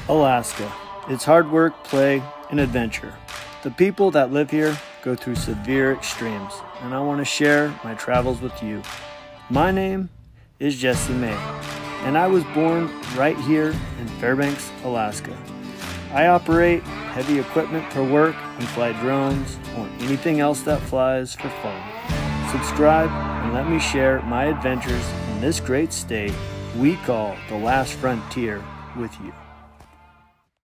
Alaska. It's hard work, play, and adventure. The people that live here go through severe extremes, and I want to share my travels with you. My name is Jesse May, and I was born right here in Fairbanks, Alaska. I operate heavy equipment for work and fly drones or anything else that flies for fun. Subscribe and let me share my adventures in this great state we call the last frontier with you.